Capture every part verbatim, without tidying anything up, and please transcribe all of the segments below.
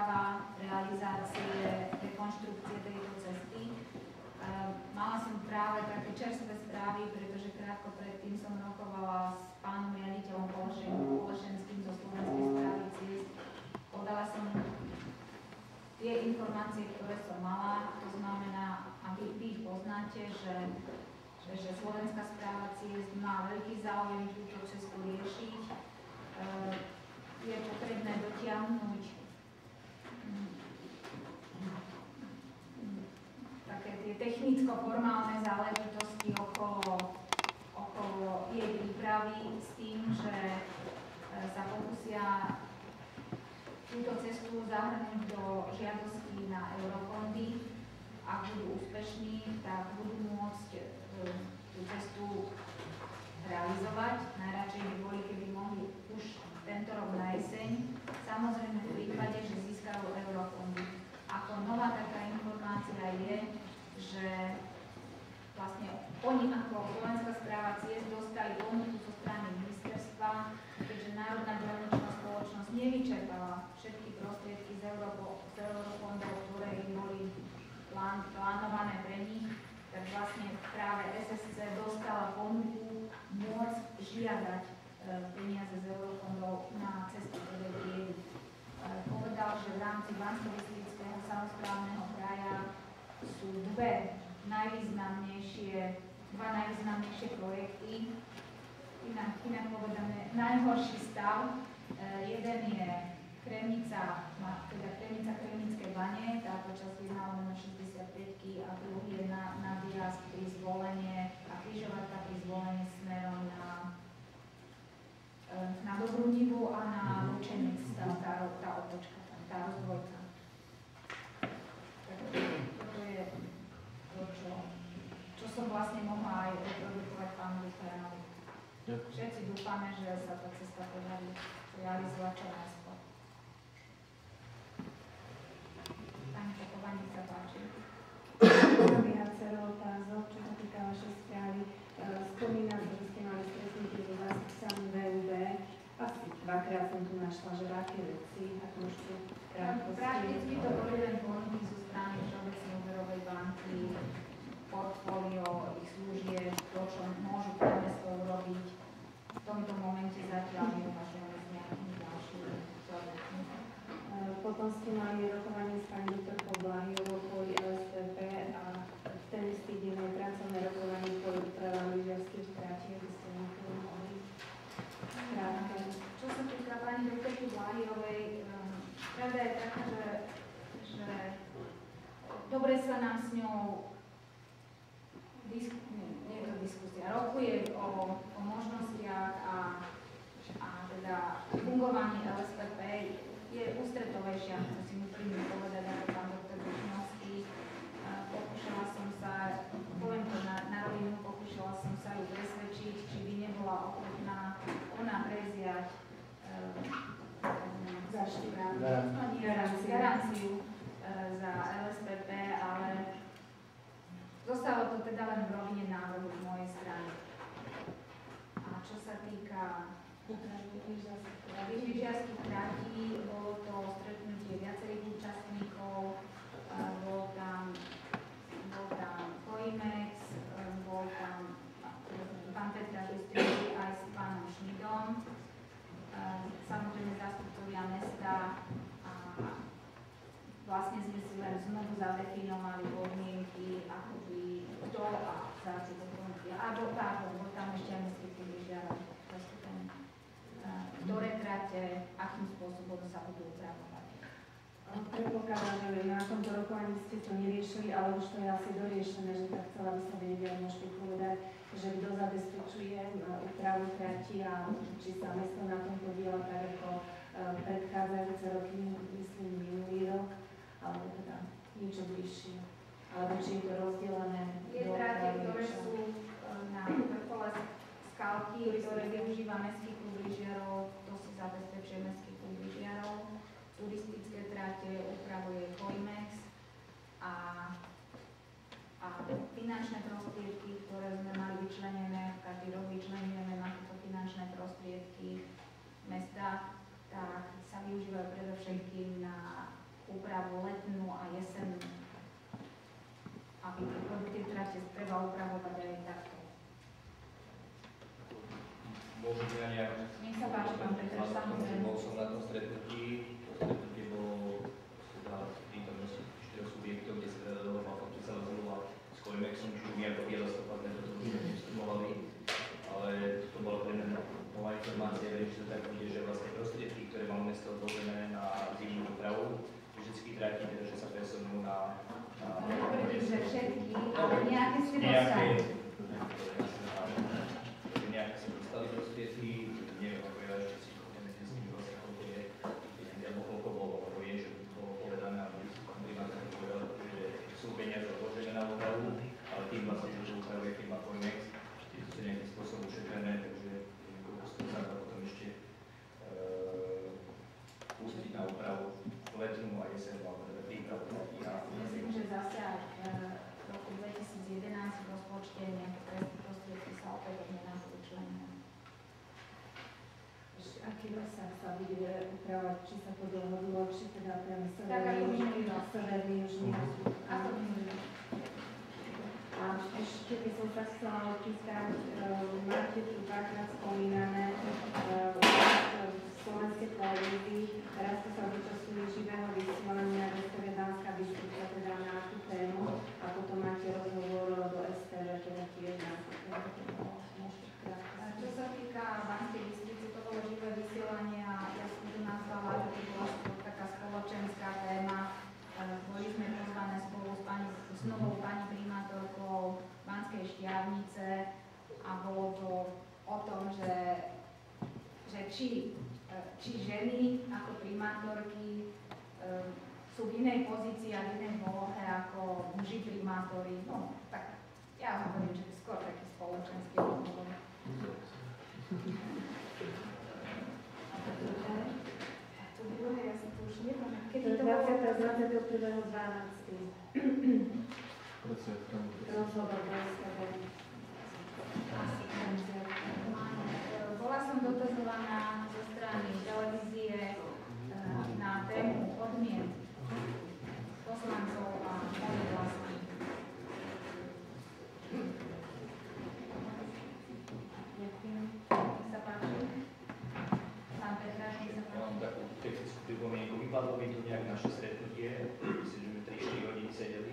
príprava realizácie rekonštrukcie tejto cesty. Mala som práve také čerstvé správy, pretože krátko predtým som rokovala s pánom riaditeľom Polešenským zo Slovenskej správy ciest. Podala som tie informácie, ktoré som mala, to znamená, a vy, vy ich poznáte, že, že, že Slovenská správa ciest má veľký záujem túto cestu riešiť. Je potrebné dotiahnuť také tie technicko-formálne záležitosti okolo, okolo jej prípravy s tým, že sa pokúsia túto cestu zahrnúť do žiadostí na eurofondy. Ak budú úspešní, tak budú môcť tú cestu realizovať. Najradšej by boli, keby mohli už tento rok na jeseň. Samozrejme v prípade, že získajú eurofondy. Ako nová taká informácia je, že vlastne oni ako Slovenská správa ciest dostali ponuku zo strany ministerstva, keďže Národná železničná spoločnosť nevyčerpala všetky prostriedky z, Europo, z eurofondov, ktoré im boli plán, plánované pre nich, tak vlastne práve es es cé dostala ponuku môcť žiadať e, peniaze z eurofondov na cestu prvej triedy. E, povedal, že v rámci Banskobystrického samosprávneho kraja sú dve najvýznamnejšie, dva najvýznamnejšie projekty, inak, inak povedané najhorší stav. E, jeden je Kremnica, teda Kremnica Kremnické bane, táto časť je na šesťdesiatpäť a druhý je na, na výjazd pri zvolenie a križovatka pri zvolenie smerom na, na Dobrú Nivu a na Lučenec, tá, tá, tá otočka, tá rozdvojka. Toto je to, čo, čo som vlastne mohla aj reprodukovať pánovi Feranovi. Všetci dúfame, že sa tá cesta podarí realizovať čo najskôr. Pani Čaková, nech sa páči. Viacero otázok, čo sa týka vašej správy. Spomínam, že ste mali stretnutie so zástupcami vé ú bé. Asi dvakrát som tu našla, že aké veci, ak môžete krátko stieť. Prakticky to boli len ponuky zo strany Všeobecnej úverovej banky, portfólio ich služieb, to, čo môžu pre mesto urobiť. V tomto momente zatiaľ neuvažujeme s nejakými ďalšími projektmi. Potom ste mali rokovanie s pani doktorkou Blahiovou kvôli el es té pé a v ten istý deň aj pracovné rokovanie kvôli úpravám lyžiarských tratí, aby ste niektoré mohli krátke. Čo sa týka pani doktorky Blahiovej, pravda je taká, že, že dobre sa nám s ňou disku, nie, nie je to diskusia, rokuje o, o možnostiach a, a teda fungovaní el es té pé. Je ústretovejšia, musím úprimne povedať, ako pán doktor Buchnovský. Pokúšala som sa, poviem to na, na rovinu, pokúšala som sa ju presvedčiť, či by nebola ochotná ona preziať garanciu za el es té pé, ale zostalo to teda len v rovine návrhu z mojej strany. A čo sa týka lyžiarských tratí, bolo to stretnutie viacerých účastníkov, bol tam, bol tam Coimex, bol tam pán Petra Štystri aj s pánom Šmidom, samozrejme zástupcovia mesta a vlastne sme si len znovu zadefinovali podmienky, ako by kto a za tieto podmienky. A bol tam ešte aj mestský lyžiarov zastúpený. Ktoré trate, akým spôsobom sa budú upravovať. Predpokladám, že na tomto rokovaní ste to neriešili, ale už to je asi doriešené, že tak chcela by som vedieť, môžete povedať, že kto zabezpečuje úpravu trati a či sa mesto na tom podiela tak ako predchádzajúce roky, myslím minulý rok, alebo teda niečo bližšie. Alebo či je to rozdelené. Je trate, ktoré sú na vrchole skalky, ktoré využíva mestský klub lyžiarov, to si zabezpečuje mestský klub lyžiarov. Turistické trate upravuje Coimex a, a finančné prostriedky, ktoré sme mali vyčlenené, každý rok vyčlenujeme na tieto finančné prostriedky mesta, tak sa využívajú predovšetkým na nejak... Nech sa páči, pán Peter, samozrejme. Bol som na tom stretnutí, to stretnutie bolo teda prítomnosti štyroch subjektov, kde sa teda dohovala podpísala zmluva s Coimexom, čiže my ako bielostopatné toto sme nestrmovali, ale to bola pre mňa nová informácia, verím, že to tak bude, že vlastne prostriedky, ktoré máme mesto odložené na zimnú dopravu, vždycky tráti, teda, že sa presunú na... Netvrdím, že všetky, ale nejaké ste dostali. Nejaké sa dostali prostriedky, neviem, ako ja ešte si chodíme s tým vlastne, koľko je, alebo koľko bolo, lebo viem, že bolo povedané, aby primátor povedal, že sú peniaze odložené na dopravu, ale tým vlastne, že to upravuje firma Coimex, tie sú nejakým spôsobom ušetrené, takže koľko sa dá potom ešte pustiť na opravu letnú a jesennú, alebo teda prípravu. Myslím, že zase aj v roku dvetisíc jedenásť v rozpočte nejaké prostriedky sa opätovne nám vyčlenujú. Aký rozsah sa bude upravovať, či sa to dohodlo, či teda ten Tak ako minulý rok. severný južný rozsah. Ako minulý rok. A ešte by som sa chcela opýtať, máte tu dvakrát spomínané v slovenskej televízii, teraz to sa zúčastňuje živého vysielania respektíve Banská Bystrica teda na tú tému a potom máte rozhovor do es té vé, teda tiež na tú tému. Čo sa týka Banskej Bystrice, to bolo živé vysielanie a ja som to nazvala, že to bola skôr taká spoločenská téma. Boli sme pozvané spolu s, pani, s novou pani primátorkou Banskej Štiavnice a bolo to o tom, že, že či, či ženy ako primátorky sú v inej pozícii a v inej polohe ako muži primátori. No, tak ja hovorím, že skôr taký spoločenský rozhovor. A to druhé, ja sa to už nepamätám. Kedy to bolo? dvadsiateho prvého decembra. Rozhovor do es té vé. Bola som dotazovaná zo strany televízie na tému odmien poslancov a mojich vlastných. Ďakujem. Nech sa páči. Pán Petra, nech sa Ja páči. mám takú technickú pripomienku. Vypadlo by tu nejak naše stretnutie, myslím, že sme tri štyri hodiny sedeli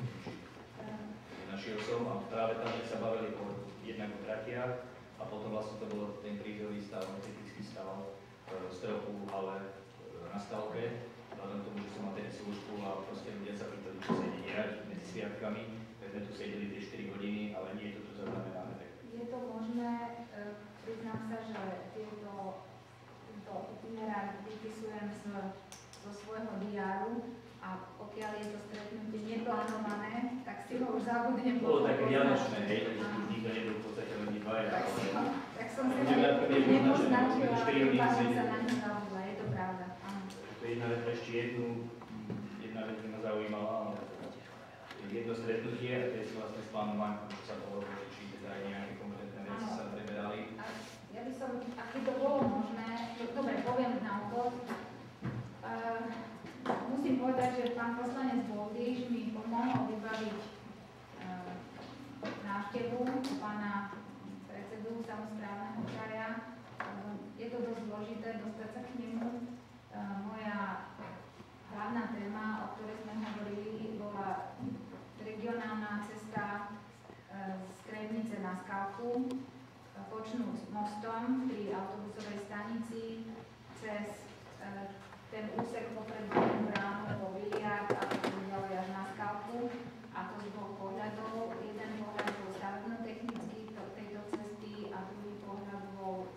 naši osob a práve tam sme sa bavili o jednak o tratiach a potom vlastne to bolo ten krízový stav, kritický stav e, stropu, ale e, na stavke. Vzhľadom tomu, že som mal tedy službu a proste ľudia sa pýtali, čo sa ide diať medzi sviatkami, tak sme tu sedeli tie štyri hodiny, ale nie je to tu zaznamenané. Je to možné, e, priznám sa, že tieto, tento itinerár vypisujem z, zo svojho diáru a pokiaľ je to stretnutie neplánované, tak si ho už zabudnem. Bolo také vianočné, hej, už nikto nebol v podstate len dvaja. Tak som, tak som si Budeme ho prvý nepoznačila, štyri hodiny pádom sedieť. sa na ňu zabudla, je to pravda. Áno. To je jedna vec, ešte jednu, jedna vec by ma zaujímala, ale jedno stretnutie, a to je vlastne s pánom Mankom, čo sa bolo, či teda aj nejaké konkrétne veci sa preberali. A ja by som, ak by to bolo možné, to, dobre, poviem na úvod. Uh, musím povedať, že pán poslanec Boldíš mi pomohol vybaviť uh, návštevu pána predsedu samosprávneho kraja. Uh, je to dosť zložité dostať sa k nemu. Uh, moja hlavná téma, o ktorej sme hovorili, bola regionálna cesta uh, z Krevnice na Skalku, uh, počnúť mostom pri autobusovej stanici cez uh, ten úsek popred Dolnú bránou po Viliard a potom ďalej až na Skalku. A to z dvoch pohľadov. Jeden pohľad bol stavebno-technický tejto cesty a druhý pohľad bol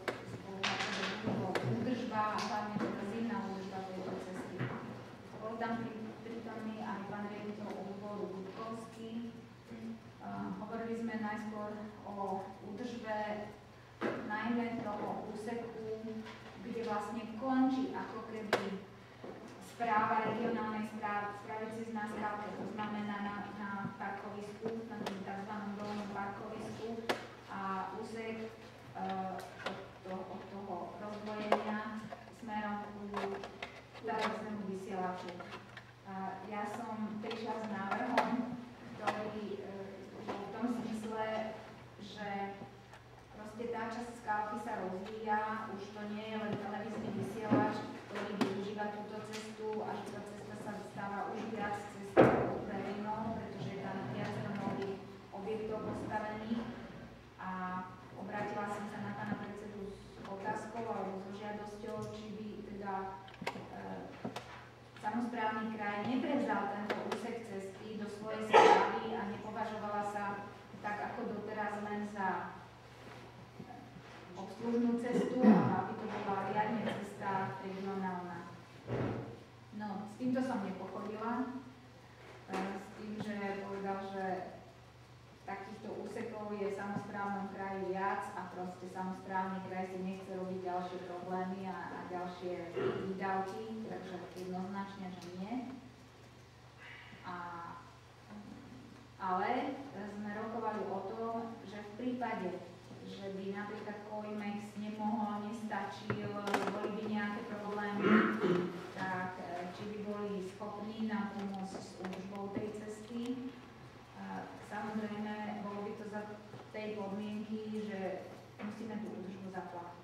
údržba a hlavne teda zimná údržba tejto cesty. Bol tam prítomný aj pán riaditeľ odboru Budkovský. Uh, hovorili sme najskôr o údržbe najmä toho úseku, kde vlastne končí ako keby správa regionálnej správy, správy cez na Skalke, to znamená na, na parkovisku, na tom tzv. Dolnom parkovisku a úsek uh, od, to, od toho rozdvojenia smerom ku televíznemu vysielaču. Uh, ja som prišla s návrhom, ktorý uh, v tom zmysle, že proste tá časť Skalky sa rozvíja samosprávny kraj neprevzal tento úsek cesty do svojej správy a nepovažovala sa tak ako doteraz len za obslužnú cestu, aby to bola riadne cesta regionálna. No, s týmto som nepochodila, s tým, že povedal, že takýchto úsekov je v samosprávnom kraji viac a proste samosprávny kraj si nechce robiť ďalšie problémy a, a ďalšie výdavky, takže jednoznačne, že nie. A, ale sme rokovali o tom, že v prípade, že by napríklad Coimex nemohol, nestačil, boli by nejaké problémy, tak či by boli schopní nám pomôcť s údržbou tej cesty. Samozrejme, bolo by to za tej podmienky, že musíme tú údržbu zaplatiť.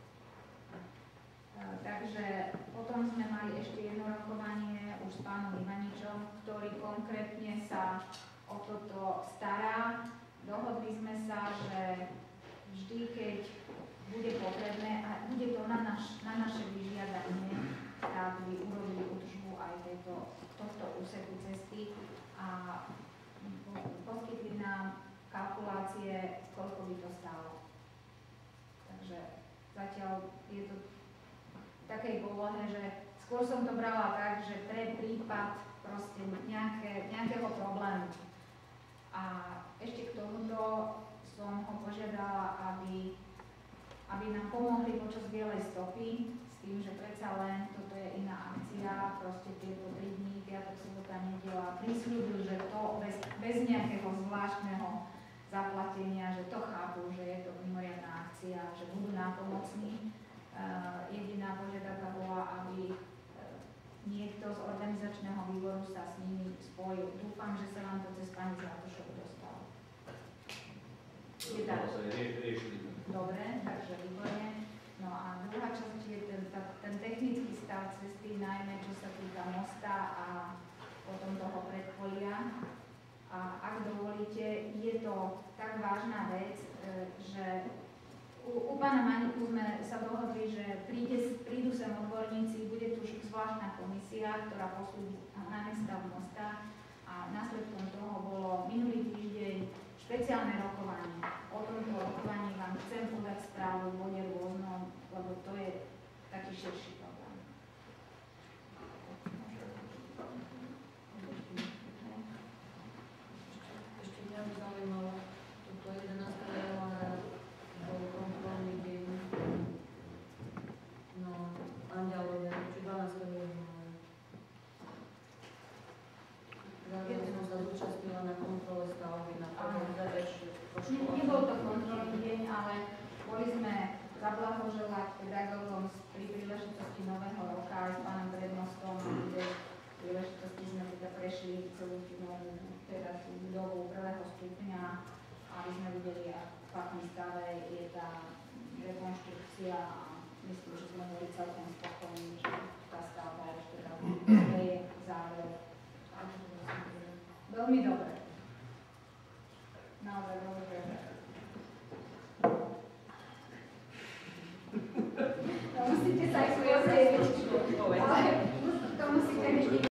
Takže potom sme mali ešte jedno rokovanie už s pánom Ivaničom, ktorý konkrétne sa o toto stará. Dohodli sme sa, že vždy, keď bude potrebné a bude to na, naš, na naše vyžiadanie, tak by urobili údržbu aj tejto, tohto úseku cesty a poskytli nám kalkulácie, koľko by to stálo. Takže zatiaľ je to v takej polohe, že skôr som to brala tak, že pre prípad proste nejaké, nejakého problému. A ešte k tomuto som ho požiadala, aby, aby nám pomohli počas bielej stopy, s tým, že predsa len toto je iná akcia, proste tieto tri dní, piatok, sobota, nedeľa, prisľúbil, že to bez, bez nejakého zvláštneho zaplatenia, že to chápu, že je to mimoriadna akcia, že budú nápomocní. Uh, jediná požiadavka bola, aby uh, niekto z organizačného výboru sa s nimi spojil. Dúfam, že sa vám to cez pani Zlatošovu dostalo. Je tak? Dobre, takže výborne. No a druhá časť je ten, ten technický stav cesty, najmä čo sa týka mosta a potom toho predpolia. A ak dovolíte, je to tak vážna vec, že u, u pána Maňku sme sa dohodli, že príde, prídu sem odborníci, bude tu zvláštna komisia, ktorá posúdi najmä stav mosta a následkom toho bolo minulý týždeň špeciálne rokovanie. O tomto rokovaní vám chcem podať správu v bode rôznom, lebo to je taký širší problém. Ešte mňa by zaujímalo, toto jedenásteho januára bol kontrolný deň na Anďalove, či dvanásteho januára. Zároveň som sa zúčastnila na kontrole stavby na Podolzaveš. Nebol to kontrolný deň, ale boli sme zablahoželať pedagógom pri príležitosti nového roka aj s pánom prednostom, kde príležitosti sme teda prešli celú teda tú budovu prvého stupňa, aby sme videli, v akom stave je tá rekonštrukcia a myslím, že sme boli celkom spokojní, že tá stavba už teda je záver. Veľmi dobre.